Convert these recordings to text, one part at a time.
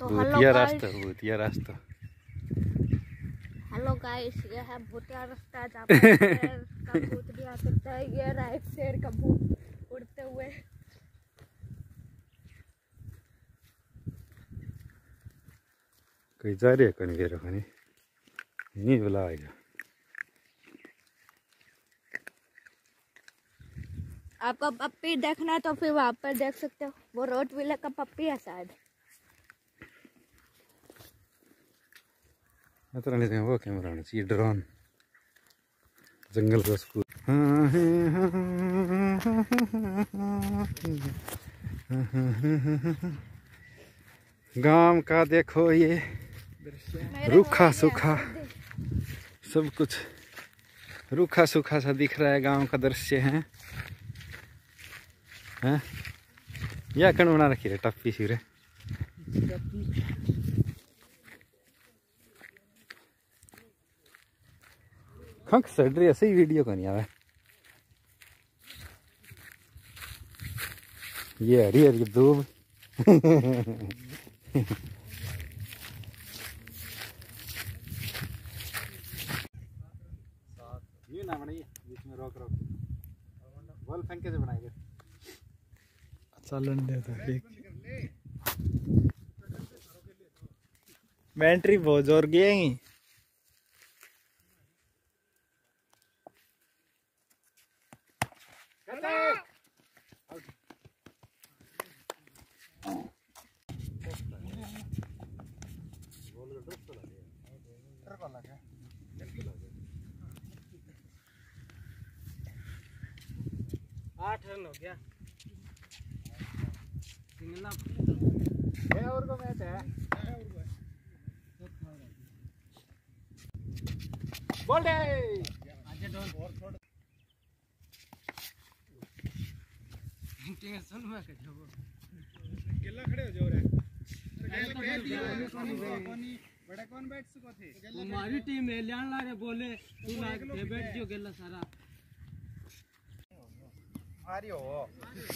तो भूतिया रास्ता, भूतिया रास्ता। हेलो गाइस, ये है भूतिया रास्ता जहाँ पर का भूत भी आ सकता है। ये राइट शेर का भूत उड़ते हुए। कहीं जा रही है कहीं वेरो कहीं नहीं बुला आएगा। आपको पप्पी देखना है तो फिर वहाँ पर देख सकते हो, वो रोटवीलर का पप्पी है शायद। नहीं वो कैमरा आना चाहिए, ड्रोन जंगल का स्कूल। गांव का देखो ये रूखा सूखा, सब कुछ रूखा सूखा सा दिख रहा है। गांव का दृश्य है। हैं या कण बना रखी रे टप्पी सी रे। खंक सड़ रही सही वीडियो को नहीं आवे। ये हरी हरी दूब ये ना बनाइए बीच में रोक रोक बॉल फेंक के बनाएंगे। चलन दे तो ठीक। बैटरी बहुत जोर गई। आठ रन हो गया। और को मैच है। बोल दे टेंशन में के जब गिल्ला खड़े हो जाओ रे। बड़ा कौन बैट सको थे? हमारी टीम है ल्यान ला रे बोले तू लाग के बैठ जो गेला सारा आ रही हो।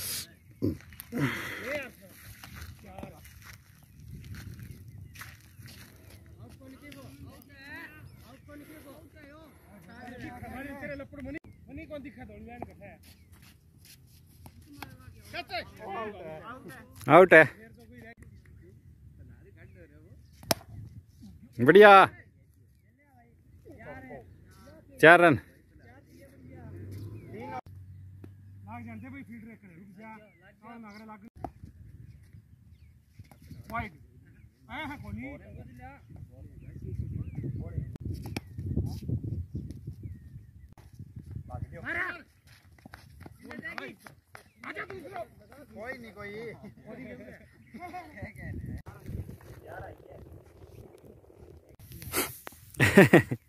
आउट है। बढ़िया 4 रन। कोई नहीं कोई